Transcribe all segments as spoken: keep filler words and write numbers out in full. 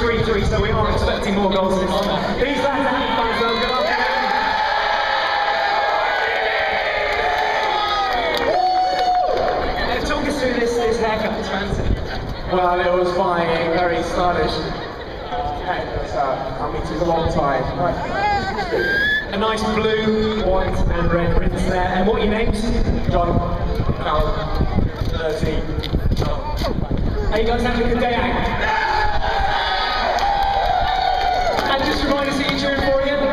three three, so we are expecting more goals this time. These lads are having fun, so good afternoon. Uh, talk us through this, this haircut, it's fancy. Well, it was fine, very stylish. Hey, that's, uh, I mean, it took a long time. A nice blue, white and red prints there. And what are your names? John, Carol, thirteen. Are you guys having a good day out? And just remind us who you're cheering for again.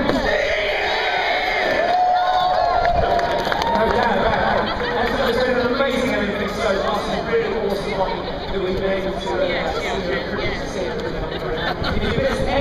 No doubt about it. And it's been an amazing everything so far. It's been really awesome that we've been able to uh, see it. If you missed